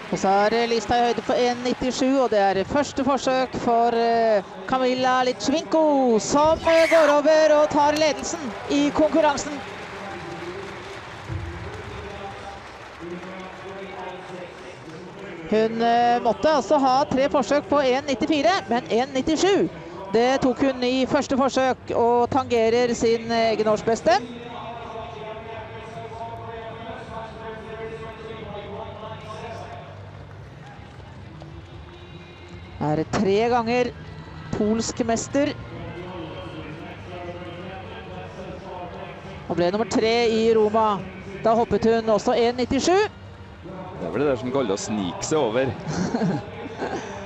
Og så er lista i høyde for 1,97, og det er første forsøk for Kamila Litvinenko, som går over og tar ledelsen i konkurransen. Hun måtte altså ha 3 forsøk på 1,94, men 1,97. Det tok hun i første forsøk og tangerer sin egen årsbeste. Er 3 ganger polsk mester. Og ble nummer 3 i Roma. Da hoppet hun også 1,97. Det er vel det der som kaller å snike seg over.